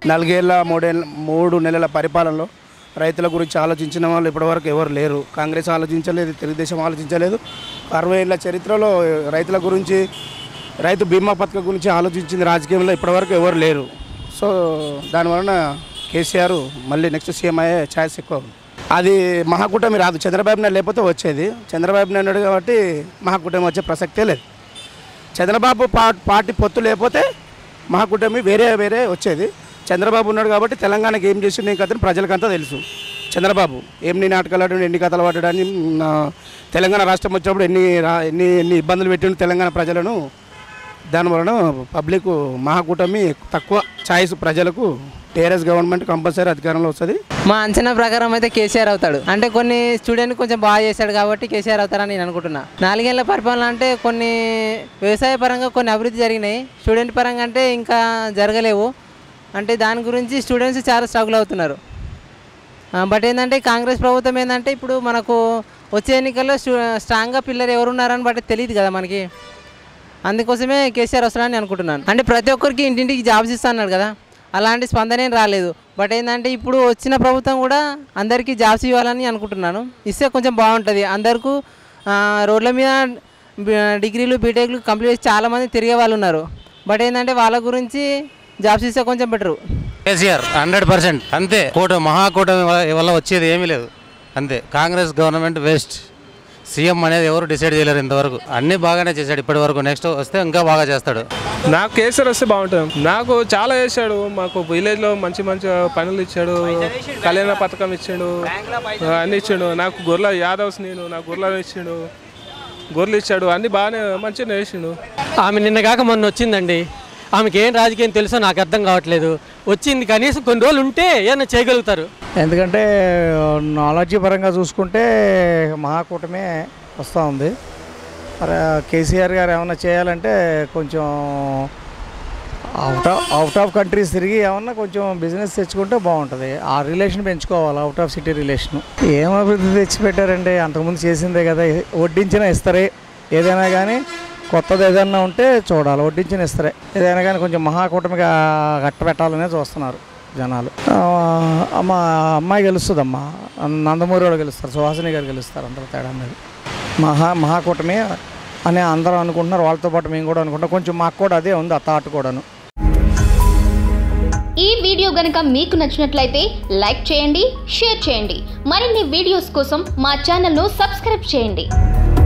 4 3 నెలల పరిపాలనలో రైతుల గురించి ఆలోచించిన వాళ్ళు ఇప్పటివరకు ఎవరు లేరు. కాంగ్రెస్ ఆలోచించలేదు, తెలుగుదేశం ఆలోచించలేదు. 60 ఏళ్ల చరిత్రలో రైతుల గురించి, రైతు బీమా పథకం గురించి ఆలోచించింది రాజకీయంలో ఇప్పటివరకు ఎవరు లేరు. సో దానివలన కేసీఆర్ మళ్ళీ నెక్స్ట్ సీఎం అయ్యే ఛాయిస్ ఎక్కువ. అది మహాకూటమి రాదు. చంద్రబాబు నాయుడు లేకపోతే వచ్చేది. చంద్రబాబు నాయుడు కాబట్టి మహాకూటమి వచ్చే ప్రసక్తే లేదు. చంద్రబాబు పార్టీ పొత్తు లేకపోతే మహాకూటమి వేరే వచ్చేది. చంద్రబాబు ఉన్నాడు కాబట్టి తెలంగాణకి ఏం చేసిండు ఇంకా అతను ప్రజలకంతా తెలుసు. చంద్రబాబు ఎన్ని నాటకాలు ఆడాడు, ఎన్ని కథలు పడ్డాడని, తెలంగాణ రాష్ట్రం వచ్చినప్పుడు ఎన్ని ఇబ్బందులు పెట్టిండు తెలంగాణ ప్రజలను. దానివలన పబ్లిక్ మహాకూటమి తక్కువ ఛాయిస్ ప్రజలకు. టీఆర్ఎస్ గవర్నమెంట్ కంపల్సరీ అధికారంలో వస్తుంది. మా అంచనా ప్రకారం అయితే కేసీఆర్ అవుతాడు. అంటే కొన్ని స్టూడెంట్ కొంచెం బాగా చేశాడు కాబట్టి కేసీఆర్ అవుతారని నేను అనుకుంటున్నా. 4 ఏళ్ల పరిపాలన అంటే కొన్ని వ్యవసాయ పరంగా కొన్ని అభివృద్ధి జరిగినాయి, స్టూడెంట్ పరంగా అంటే ఇంకా జరగలేవు. అంటే దాని గురించి స్టూడెంట్స్ చాలా స్ట్రగుల్ అవుతున్నారు. బట్ ఏంటంటే కాంగ్రెస్ ప్రభుత్వం ఏంటంటే ఇప్పుడు మనకు వచ్చే ఎన్నికల్లో స్ట్రాంగ్గా పిల్లలు ఎవరున్నారని బట్టి తెలియదు కదా మనకి. అందుకోసమే కేసీఆర్ వస్తాడని అనుకుంటున్నాను. అంటే ప్రతి ఒక్కరికి ఇంటింటికి జాబ్స్ ఇస్తా అన్నాడు కదా, అలాంటి స్పందన ఏం రాలేదు. బట్ ఏంటంటే ఇప్పుడు వచ్చిన ప్రభుత్వం కూడా అందరికీ జాబ్స్ ఇవ్వాలని అనుకుంటున్నాను. ఇస్తే కొంచెం బాగుంటుంది. అందరికీ రోడ్ల మీద డిగ్రీలు బీటెక్లు కంప్లీట్ చేసి చాలామంది తిరిగే వాళ్ళు ఉన్నారు. బట్ ఏంటంటే వాళ్ళ గురించి జాబ్స్ ఇస్తే కొంచెం బెటరు. కేసీఆర్ 100% అంతే. మహాకూటమి వల్ల వచ్చేది ఏమీ లేదు, అంతే. Congress government waste. సీఎం అనేది ఎవరు డిసైడ్ చేయలేరు ఇంతవరకు. అన్నీ బాగానే చేశాడు ఇప్పటి వరకు. నెక్స్ట్ వస్తే ఇంకా బాగా చేస్తాడు. నాకు కేసీఆర్ వస్తే బాగుంటుంది. నాకు చాలా చేశాడు. మాకు విలేజ్లో మంచి పనులు ఇచ్చాడు, కళ్యాణ పథకం ఇచ్చాడు, అన్నీ ఇచ్చాడు. నాకు గొర్రెల యాదవ్స్ నాకు గొర్రెలు ఇచ్చాడు, గొర్రెలు ఇచ్చాడు, అన్నీ బాగానే మంచిగా వేసిండు. ఆమె నిన్న కాక మొన్న వచ్చిందండి. ఆమెకి ఏం రాజకీయం తెలుసో నాకు అర్థం కావట్లేదు. వచ్చింది కనీసం కొన్ని రోజులు ఉంటే ఏమైనా చేయగలుగుతారు. ఎందుకంటే నాలెడ్జ్ పరంగా చూసుకుంటే మహాకూటమే వస్తూ ఉంది. మరి కేసీఆర్ గారు ఏమన్నా చేయాలంటే కొంచెం అవుట్ ఆఫ్ కంట్రీస్ తిరిగి ఏమన్నా కొంచెం బిజినెస్ తెచ్చుకుంటే బాగుంటుంది. ఆ రిలేషన్ పెంచుకోవాలి, అవుట్ ఆఫ్ సిటీ రిలేషను. ఏం అభివృద్ధి తెచ్చిపెట్టారండి, అంతకుముందు చేసిందే కదా. వడ్డించినా ఇస్తారే, ఏదైనా కానీ కొత్తది ఏదైనా ఉంటే చూడాలి. వడ్డించిన ఇస్తారే ఏదైనా కానీ కొంచెం మహాకూటమిగా కట్టబెట్టాలనే చూస్తున్నారు జనాలు. మా అమ్మాయి గెలుస్తుందమ్మా, నందమూరి వాళ్ళు గెలుస్తారు, సుహాసిని గారు గెలుస్తారు. అందరూ తేడా అనేది మహాకూటమి అని అందరూ అనుకుంటున్నారు. వాళ్ళతో పాటు మేము కూడా అనుకుంటాం. కొంచెం మాకు కూడా అదే ఉంది, ఆ థాట్ కూడాను. ఈ వీడియో గనుక మీకు నచ్చినట్లయితే లైక్ చేయండి, షేర్ చేయండి. మరిన్ని వీడియోస్ కోసం మా ఛానల్ను సబ్స్క్రైబ్ చేయండి.